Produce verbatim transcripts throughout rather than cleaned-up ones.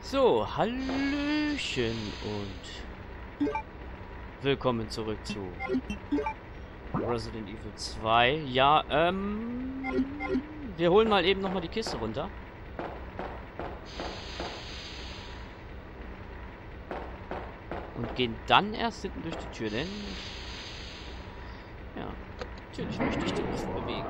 So, Hallöchen und willkommen zurück zu Resident Evil zwei. Ja, ähm, wir holen mal eben nochmal die Kiste runter. Und gehen dann erst hinten durch die Tür, denn ja, natürlich möchte ich den nicht bewegen.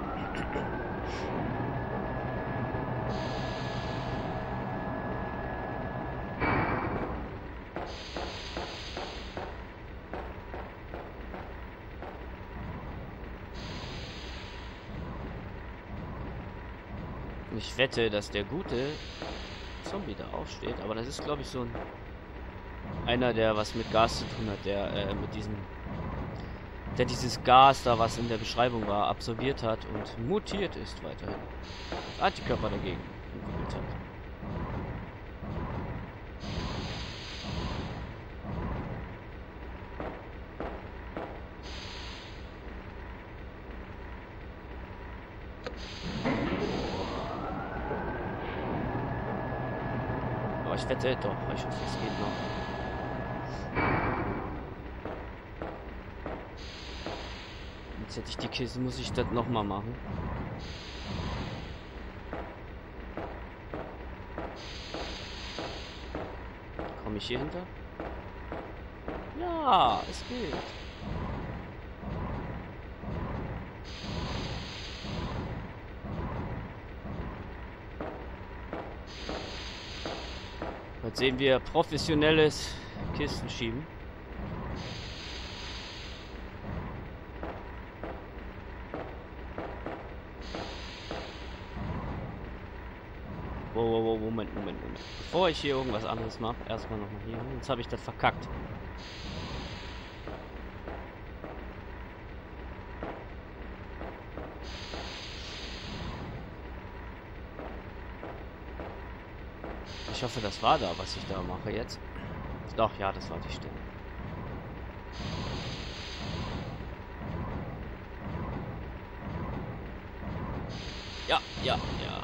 Ich wette, dass der gute Zombie da aufsteht, aber das ist, glaube ich, so ein einer, der was mit Gas zu tun hat, der äh, mit diesem, der dieses Gas da, was in der Beschreibung war, absorbiert hat und mutiert ist weiterhin. Antikörper dagegen entwickelt hat. Aber ich wette doch, ich hoffe, es geht noch. Jetzt hätte ich die Kiste, muss ich das nochmal machen. Komme ich hier hinter? Ja, es geht. Jetzt sehen wir professionelles Kistenschieben. Wow, wow, wow, Moment, Moment, Moment. Bevor ich hier irgendwas anderes mache, erstmal nochmal hier. Jetzt habe ich das verkackt. Ich hoffe, das war da, was ich da mache jetzt. Doch, ja, das war die Stelle. Ja, ja, ja.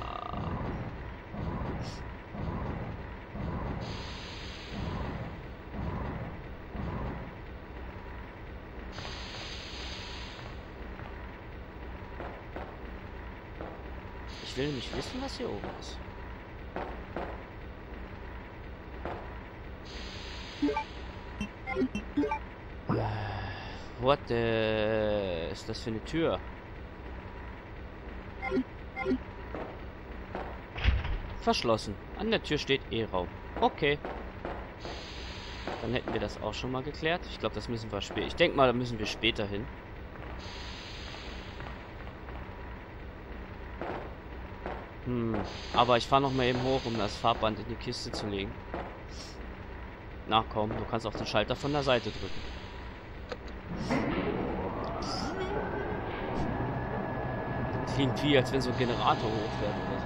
Ich will nicht wissen, was hier oben ist. What the... ist das für eine Tür? Verschlossen. An der Tür steht E-Raum. Okay. Dann hätten wir das auch schon mal geklärt. Ich glaube, das müssen wir später... Ich denke mal, da müssen wir später hin. Hm. Aber ich fahre noch mal eben hoch, um das Farbband in die Kiste zu legen. Na komm, du kannst auf den Schalter von der Seite drücken. Klingt wie, als wenn so ein Generator hochfährt oder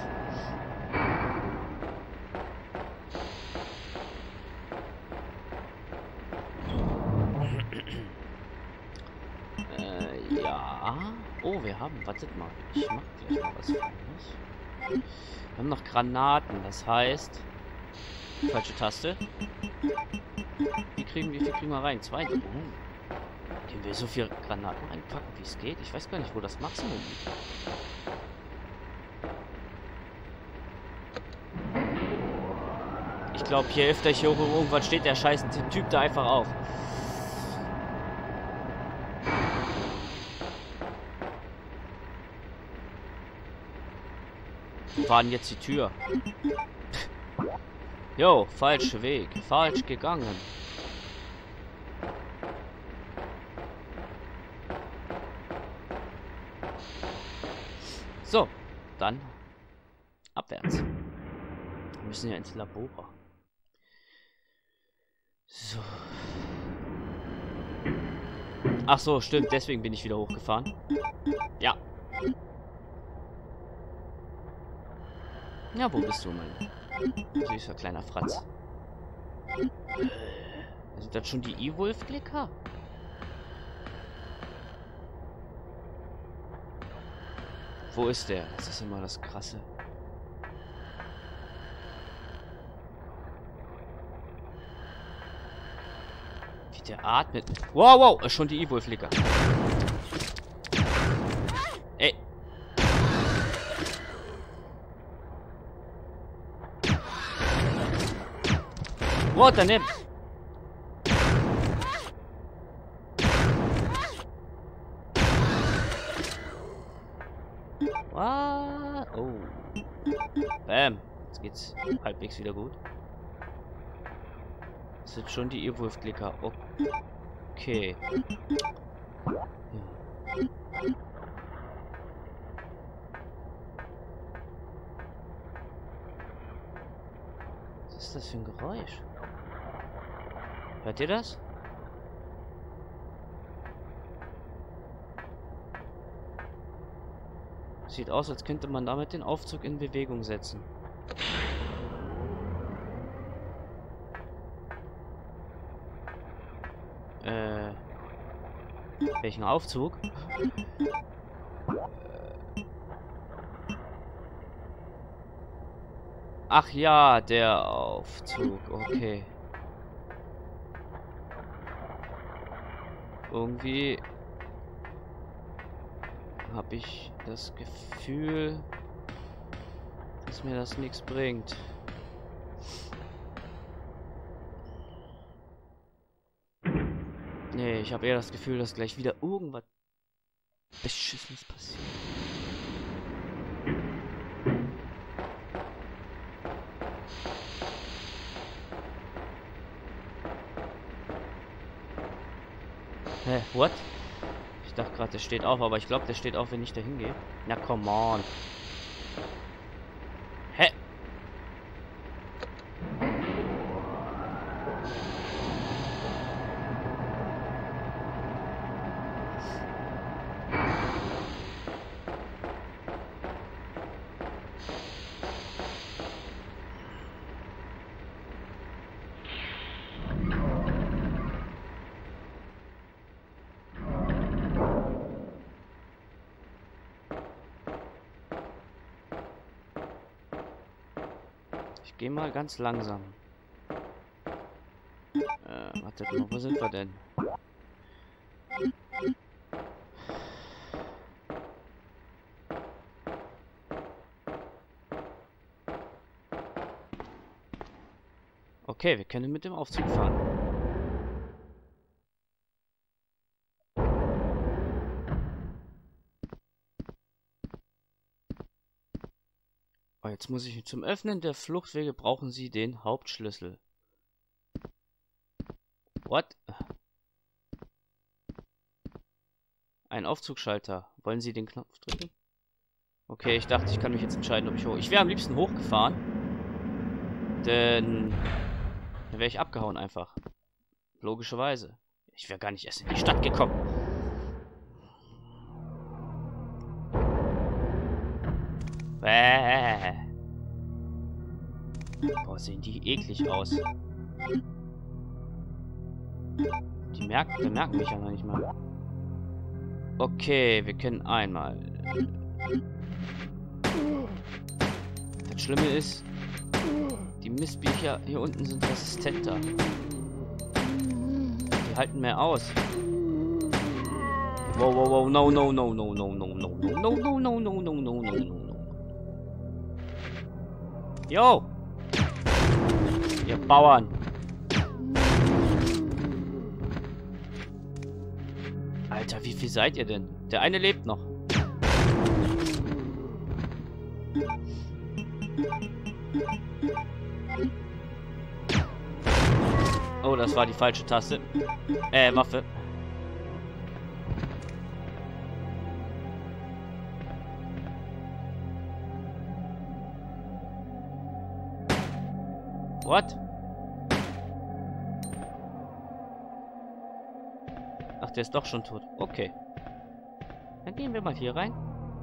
so. äh, ja. Oh, wir haben, wartet mal. Ich mach gleich mal was Feines. Wir haben noch Granaten, das heißt... Falsche Taste. Wie kriegen wir, wie kriegen wir rein? Zwei. Oh. Können wir so viel Granaten reinpacken, wie es geht? Ich weiß gar nicht, wo das Maximum liegt. Ich glaube, hier öfter ich hier hoch irgendwann steht der scheiß Typ da einfach auf. Wo war denn jetzt die Tür? Jo, falscher Weg. Falsch gegangen. So, dann abwärts. Wir müssen ja ins Labor. So. Ach so, stimmt. Deswegen bin ich wieder hochgefahren. Ja. Ja, wo bist du, mein süßer kleiner Fratz? Sind das schon die E-Wolf-Klicker? Wo ist der? Das ist immer das Krasse. Der atmet. Wow, wow, ist schon die E-Wolf-Licker. Ey. Wow, daneben. What? Oh. Bam. Jetzt geht's halbwegs wieder gut. Das sind schon die E-Wolf-Klicker. Okay. Ja. Was ist das für ein Geräusch? Hört ihr das? Sieht aus, als könnte man damit den Aufzug in Bewegung setzen. Äh. Welchen Aufzug? Ach ja, der Aufzug. Okay. Irgendwie habe ich das Gefühl, dass mir das nichts bringt. Nee, ich habe eher das Gefühl, dass gleich wieder irgendwas Beschissenes passiert. Hä, what? Ich dachte gerade, der steht auf, aber ich glaube, der steht auf, wenn ich da hingehe. Na, come on. Hä? Ich gehe mal ganz langsam. Äh, wartet mal, wo sind wir denn? Okay, wir können mit dem Aufzug fahren. Oh, jetzt muss ich zum Öffnen der Fluchtwege brauchen Sie den Hauptschlüssel. What? Ein Aufzugschalter. Wollen Sie den Knopf drücken? Okay, ich dachte, ich kann mich jetzt entscheiden, ob ich hoch... Ich wäre am liebsten hochgefahren. Denn... Dann wäre ich abgehauen einfach. Logischerweise. Ich wäre gar nicht erst in die Stadt gekommen. Bäh. Boah, sehen die eklig aus. Die merken, die merken mich ja noch nicht mal. Okay, wir können einmal. Das Schlimme ist, die Mistbücher hier unten sind resistenter. Die halten mehr aus. Wow, wow, wow, no, no, no, no, no, no, no, no, no, no, no, no, no, no, no, no. Yo! Ihr Bauern! Alter, wie viel seid ihr denn? Der eine lebt noch. Oh, das war die falsche Taste. Äh, Waffe. What? Ach, der ist doch schon tot. Okay. Dann gehen wir mal hier rein.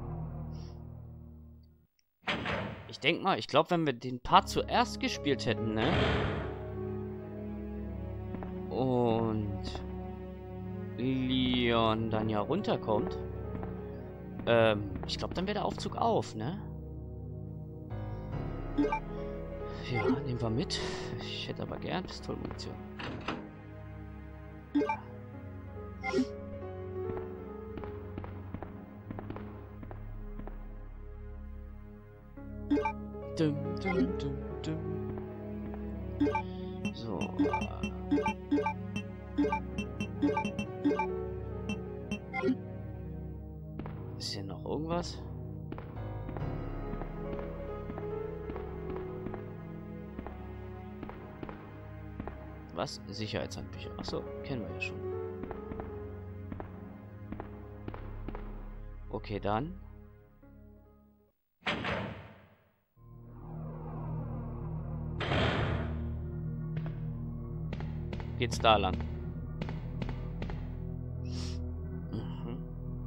Ich denke mal, ich glaube, wenn wir den Part zuerst gespielt hätten, ne? Und Leon dann ja runterkommt. Ähm, ich glaube, dann wäre der Aufzug auf, ne? Ja, nehmen wir mit. Ich hätte aber gern Pistolenmunition. Dum, dum, dum, dum. So. Ist hier noch irgendwas? Was? Sicherheitshandbücher. Achso, kennen wir ja schon. Okay, dann. Geht's da lang? Mhm.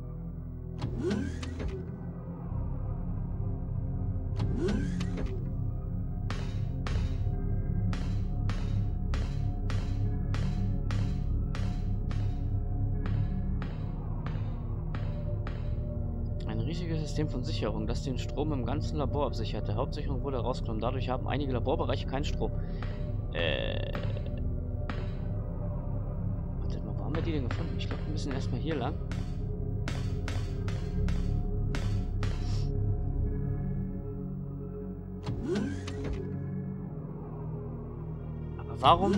Ein riesiges System von Sicherung, das den Strom im ganzen Labor absichert. Der Hauptsicherung wurde herausgenommen. Dadurch haben einige Laborbereiche keinen Strom. Äh. Wartet mal, wo haben wir die denn gefunden? Ich glaube, wir müssen erstmal hier lang. Aber warum?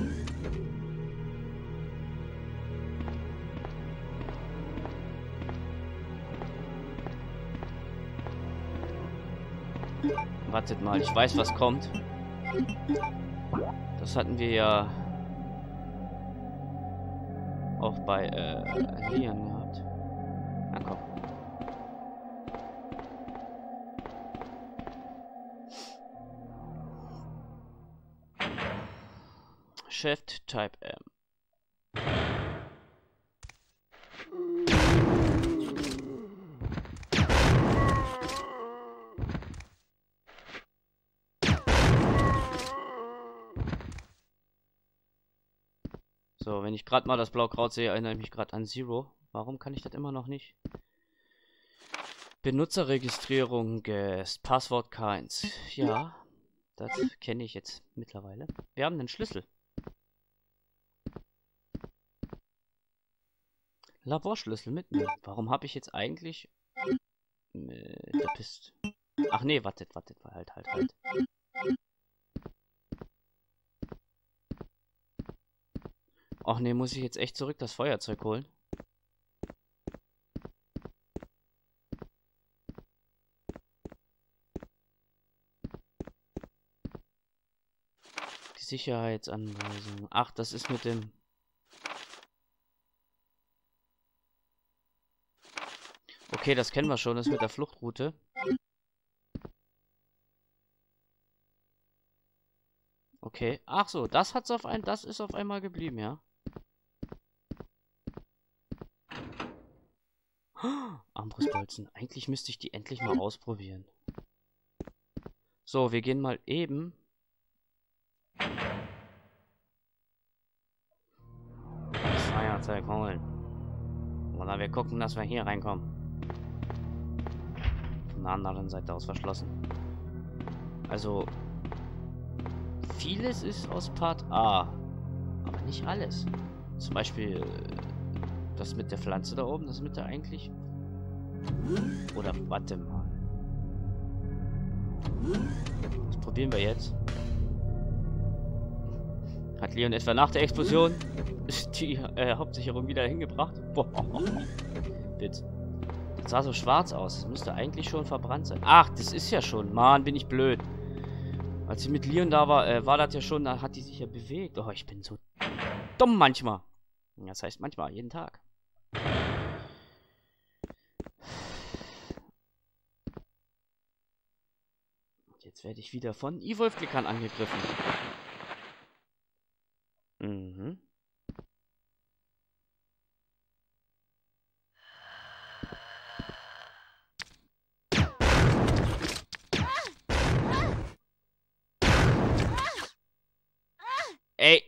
Wartet mal, ich weiß, was kommt. Das hatten wir ja auch bei äh, Leon gehabt. Na komm. Shift Type M. So, wenn ich gerade mal das Blau-Kraut sehe, erinnere ich mich gerade an Zero. Warum kann ich das immer noch nicht? Benutzerregistrierung, Guest, Passwort keins. Ja, das kenne ich jetzt mittlerweile. Wir haben einen Schlüssel. Laborschlüssel mitnehmen. Warum habe ich jetzt eigentlich... Äh, der Pist... Ach nee, wartet, wartet, halt, halt, halt. Ach nee, muss ich jetzt echt zurück das Feuerzeug holen? Die Sicherheitsanweisung. Ach, das ist mit dem... Okay, das kennen wir schon, das mit der Fluchtroute. Okay. Ach so, das hat's auf ein... Das ist auf einmal geblieben, ja. Armbrustbolzen. Eigentlich müsste ich die endlich mal ausprobieren. So, wir gehen mal eben. Das Feuerzeug holen. Oder wir gucken, dass wir hier reinkommen. Von der anderen Seite aus verschlossen. Also, vieles ist aus Part A. Aber nicht alles. Zum Beispiel das mit der Pflanze da oben, das mit der eigentlich... Oder warte mal. Das probieren wir jetzt. Hat Leon etwa nach der Explosion die äh, Hauptsicherung wieder hingebracht? Boah. Witz. Das sah so schwarz aus. Das müsste eigentlich schon verbrannt sein. Ach, das ist ja schon. Mann, bin ich blöd. Als sie mit Leon da war, äh, war das ja schon, da hat die sich ja bewegt. Oh, ich bin so dumm manchmal. Das heißt manchmal, jeden Tag. Jetzt werde ich wieder von E-Wolf-Klickern angegriffen. Mhm. Ey.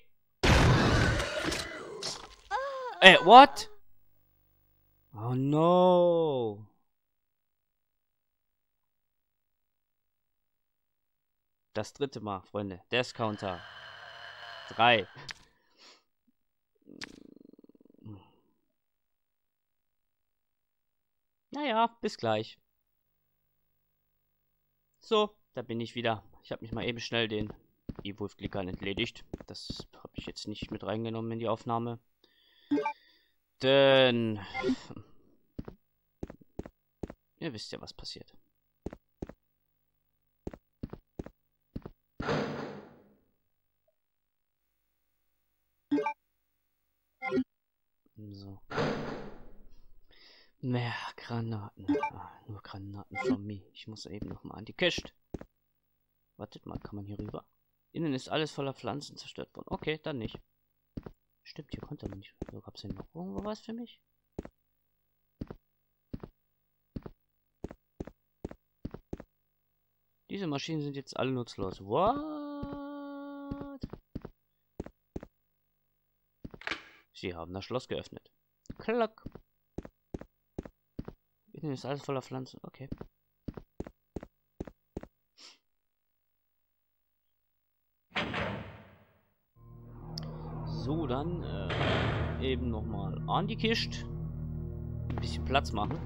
Ey, what? Oh no. Das dritte Mal, Freunde. Death-Counter. Drei. Naja, bis gleich. So, da bin ich wieder. Ich habe mich mal eben schnell den E-Wolf-Klickern entledigt. Das habe ich jetzt nicht mit reingenommen in die Aufnahme. Denn ihr wisst ja, was passiert. So. Mehr Granaten. Ah, nur Granaten von mir. Ich muss eben noch mal an die Kiste. Wartet mal, kann man hier rüber? Innen ist alles voller Pflanzen zerstört worden. Okay, dann nicht. Stimmt, hier konnte man nicht. So, gab es hier noch irgendwo was für mich? Diese Maschinen sind jetzt alle nutzlos. What? Sie haben das Schloss geöffnet. Klack. Innen ist alles voller Pflanzen. Okay. So, dann äh, eben nochmal an die Kiste. Ein bisschen Platz machen.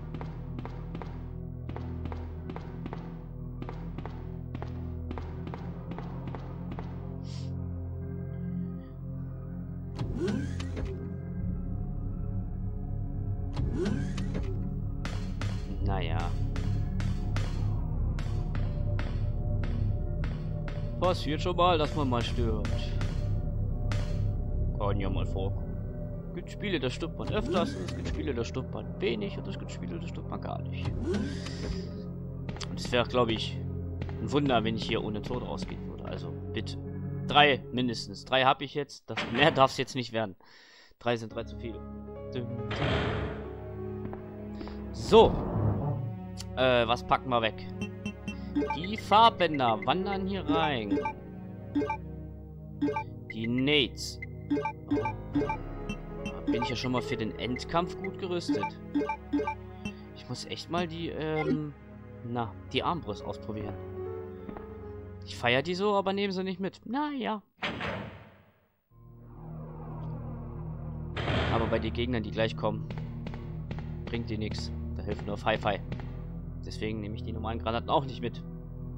Naja. Passiert schon mal, dass man mal stirbt. Kann ja mal vorkommen. Es gibt Spiele, da stirbt man öfters, und es gibt Spiele, da stirbt man wenig, und es gibt Spiele, da stirbt man gar nicht. Und es wäre, glaube ich, ein Wunder, wenn ich hier ohne Tod ausgehen würde. Also bitte. Drei mindestens. Drei habe ich jetzt. Das, mehr darf es jetzt nicht werden. Drei sind drei zu viele. So. Äh, was packen wir weg? Die Farbbänder wandern hier rein. Die Nates. Da bin ich ja schon mal für den Endkampf gut gerüstet. Ich muss echt mal die, ähm, na, die Armbrust ausprobieren. Ich feiere die so, aber nehme sie nicht mit. Naja. Aber bei den Gegnern, die gleich kommen, bringt die nichts. Da hilft nur Fi-Fi. Deswegen nehme ich die normalen Granaten auch nicht mit.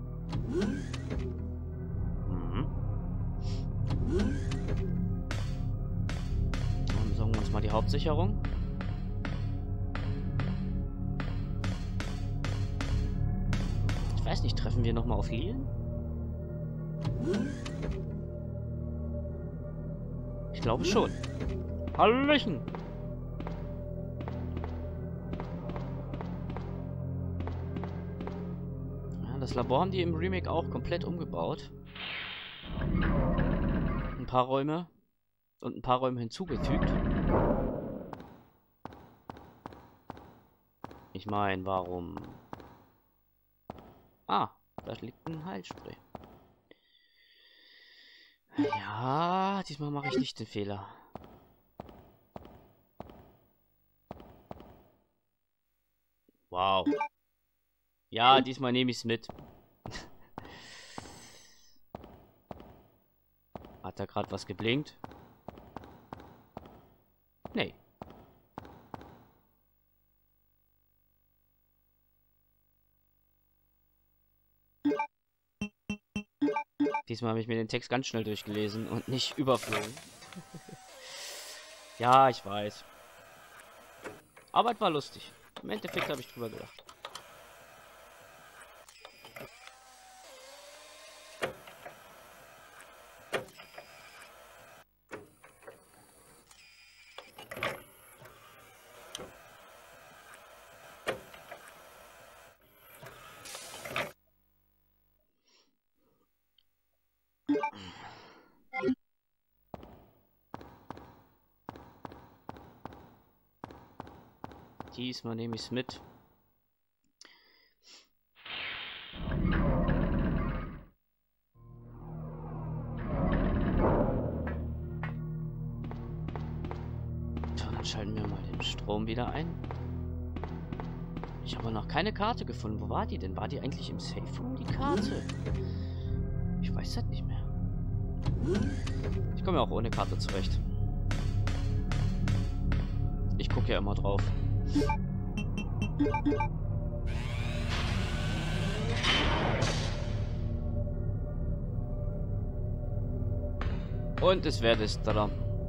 Mhm. Dann besorgen wir uns mal die Hauptsicherung. Ich weiß nicht, treffen wir nochmal auf Lilien? Ich glaube schon. Hallöchen! Ja, das Labor haben die im Remake auch komplett umgebaut. Ein paar Räume und ein paar Räume hinzugefügt. Ich meine, warum? Ah, da liegt ein Heilspray. Ja, diesmal mache ich nicht den Fehler. Wow. Ja, diesmal nehme ich es mit. Hat da gerade was geblinkt? Nee. Diesmal habe ich mir den Text ganz schnell durchgelesen und nicht überflogen. Ja, ich weiß. Aber es war lustig. Im Endeffekt habe ich drüber gedacht. Diesmal nehme ich es mit. So, dann schalten wir mal den Strom wieder ein. Ich habe noch keine Karte gefunden. Wo war die denn? War die eigentlich im Safe Room, die Karte? Ich weiß das nicht mehr. Ich komme ja auch ohne Karte zurecht. Ich gucke ja immer drauf. Und es wäre das da.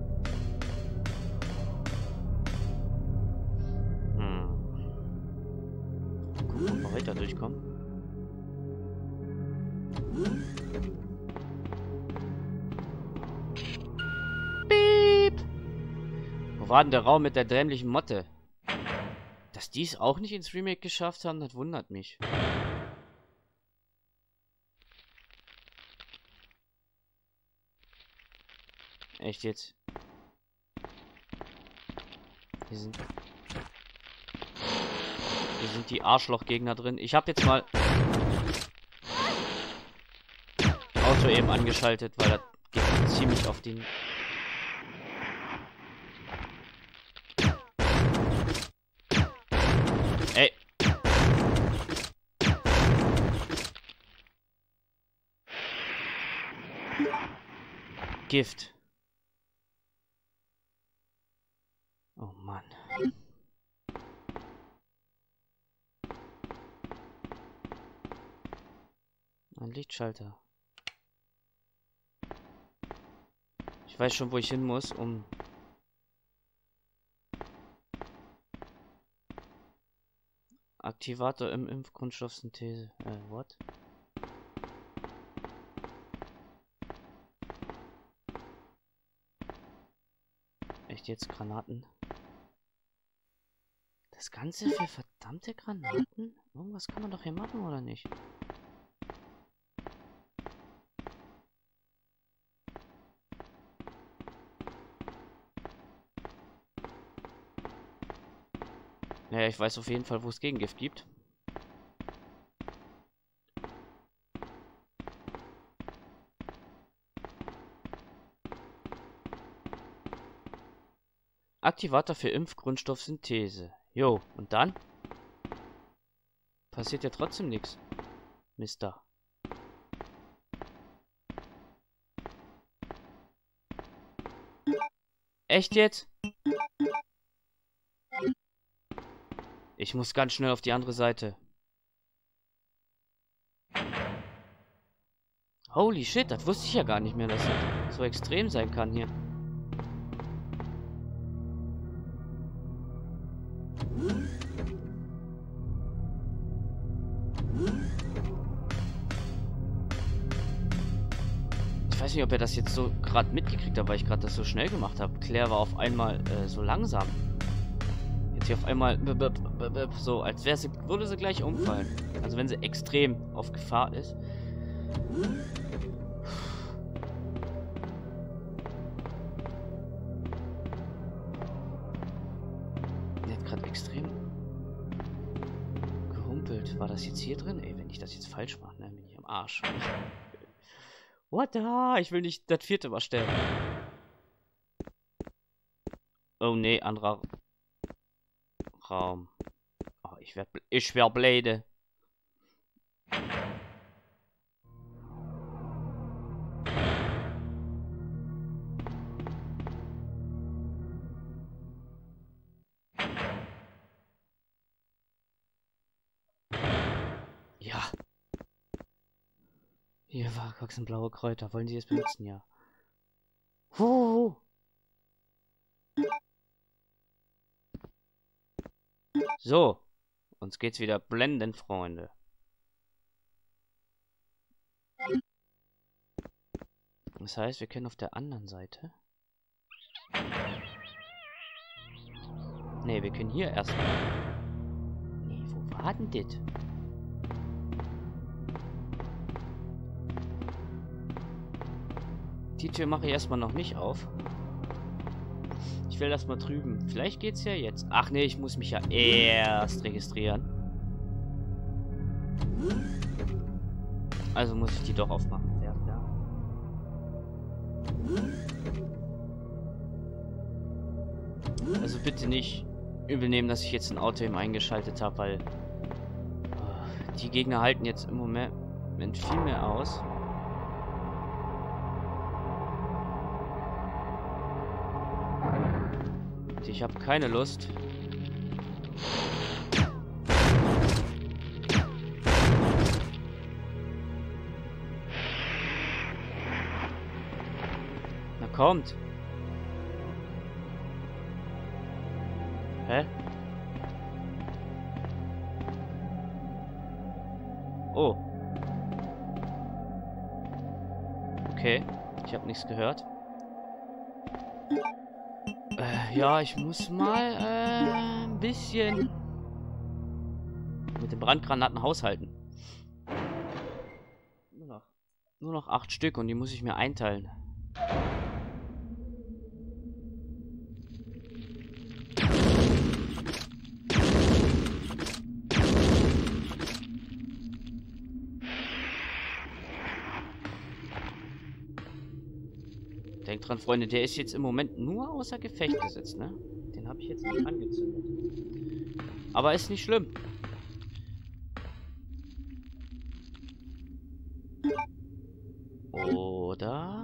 Hm. Gucken, ob wir weiter durchkommen. Piep! Wo war denn der Raum mit der dämlichen Motte? Dass die es auch nicht ins Remake geschafft haben, das wundert mich. Echt jetzt? Hier sind... Hier sind die Arschlochgegner drin. Ich habe jetzt mal... Auto eben angeschaltet, weil das geht ziemlich auf den... Ey! Gift. Oh Mann. Ein Lichtschalter. Ich weiß schon, wo ich hin muss, um... Aktivator im Impfgrundstoffsynthese. Äh, what? Echt jetzt Granaten? Das Ganze für verdammte Granaten? Irgendwas kann man doch hier machen, oder nicht? Naja, ich weiß auf jeden Fall, wo es Gegengift gibt. Aktivator für Impfgrundstoffsynthese. Jo, und dann? Passiert ja trotzdem nichts. Mister. Echt jetzt? Ich muss ganz schnell auf die andere Seite. Holy shit, das wusste ich ja gar nicht mehr, dass das so extrem sein kann hier. Ich weiß nicht, ob er das jetzt so gerade mitgekriegt hat, weil ich gerade das so schnell gemacht habe. Claire war auf einmal äh, so langsam. Jetzt hier auf einmal so, als wäre sie, würde sie gleich umfallen. Also wenn sie extrem auf Gefahr ist. Die hat gerade extrem gehumpelt. War das jetzt hier drin? Ey, wenn ich das jetzt falsch mache, dann bin ich am Arsch. What the? Ich will nicht das vierte Mal sterben. Oh nee, anderer Raum. Oh, ich werd, ich wär blöde. Ja. Hier war wachsen blaue Kräuter. Wollen Sie es benutzen? Ja. Huh. So. Uns geht's wieder blendend, Freunde. Das heißt, wir können auf der anderen Seite... Ne, wir können hier erstmal... Nee, wo war denn das? Die Tür mache ich erstmal noch nicht auf. Ich will das mal drüben. Vielleicht geht's ja jetzt. Ach nee, ich muss mich ja erst registrieren. Also muss ich die doch aufmachen. Ja, klar. Also bitte nicht übel nehmen, dass ich jetzt ein Auto eben eingeschaltet habe, weil oh, die Gegner halten jetzt im Moment viel mehr aus. Ich habe keine Lust. Na kommt. Hä? Oh. Okay. Ich habe nichts gehört. Äh, ja, ich muss mal äh, ein bisschen mit den Brandgranaten haushalten. Nur noch, nur noch acht Stück und die muss ich mir einteilen. Denkt dran, Freunde, der ist jetzt im Moment nur außer Gefecht gesetzt, ne? Den habe ich jetzt nicht angezündet. Aber ist nicht schlimm. Oder?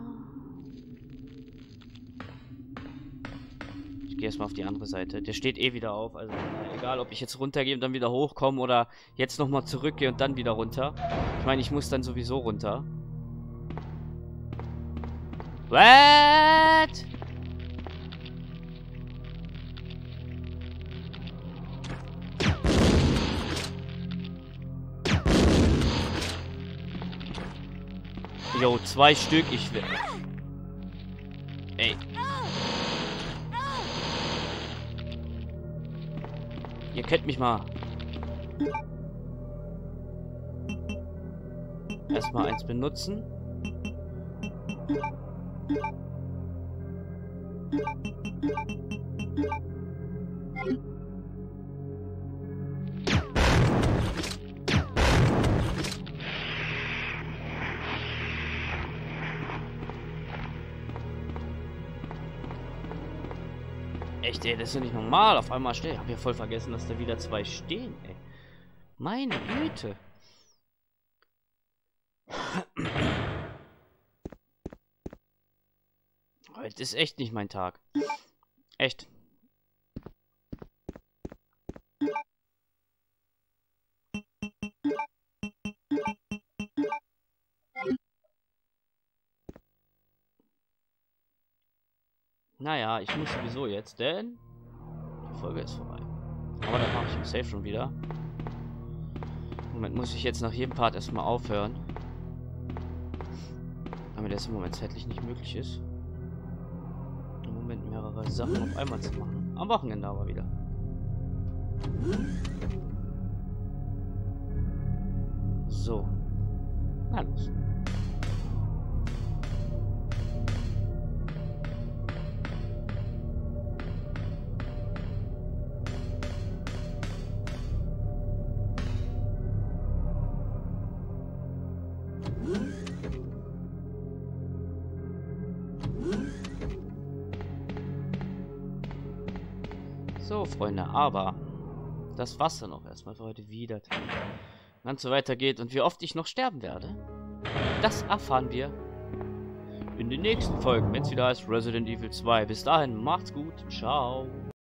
Ich gehe erstmal auf die andere Seite. Der steht eh wieder auf. Also na, egal, ob ich jetzt runtergehe und dann wieder hochkomme oder jetzt nochmal zurückgehe und dann wieder runter. Ich meine, ich muss dann sowieso runter. What? Jo, zwei Stück, ich will. Ey. Ihr kennt mich mal. Erstmal eins benutzen. Echt, ey, das ist ja nicht normal. Auf einmal stehen. Ich hab ja voll vergessen, dass da wieder zwei stehen, ey. Meine Güte. Heute ist echt nicht mein Tag. Echt. Naja, ich muss sowieso jetzt, denn die Folge ist vorbei. Aber dann mache ich im Safe schon wieder. Moment, muss ich jetzt nach jedem Part erstmal aufhören. Damit das im Moment zeitlich nicht möglich ist. Im Moment mehrere Sachen auf einmal zu machen. Am Wochenende aber wieder. So. Na los. So, Freunde, aber das war's dann auch erstmal für heute wieder. Wenn es so weitergeht und wie oft ich noch sterben werde, das erfahren wir in den nächsten Folgen, wenn es wieder heißt Resident Evil zwei. Bis dahin, macht's gut, ciao.